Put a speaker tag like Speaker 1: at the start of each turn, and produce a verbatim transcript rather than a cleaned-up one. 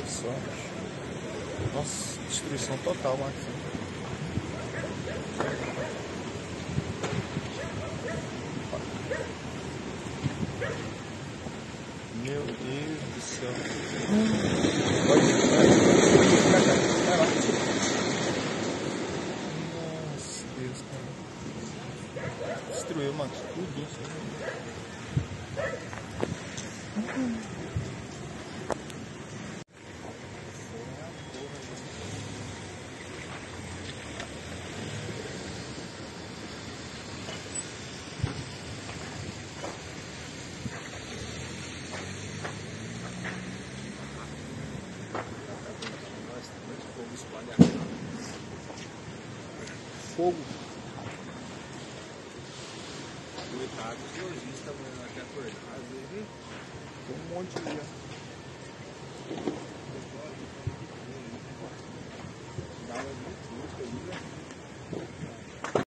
Speaker 1: só. Nossa, destruição total, Marquinhos. Meu Deus do céu. Pode ir, vai lá. Nossa Deus, cara. Destruiu, mano. Tudo isso. Fogo.
Speaker 2: Coitado dos lojistas, mano, até acordar, às vezes
Speaker 1: Tem um monte de.
Speaker 2: dava muito custo ali, né?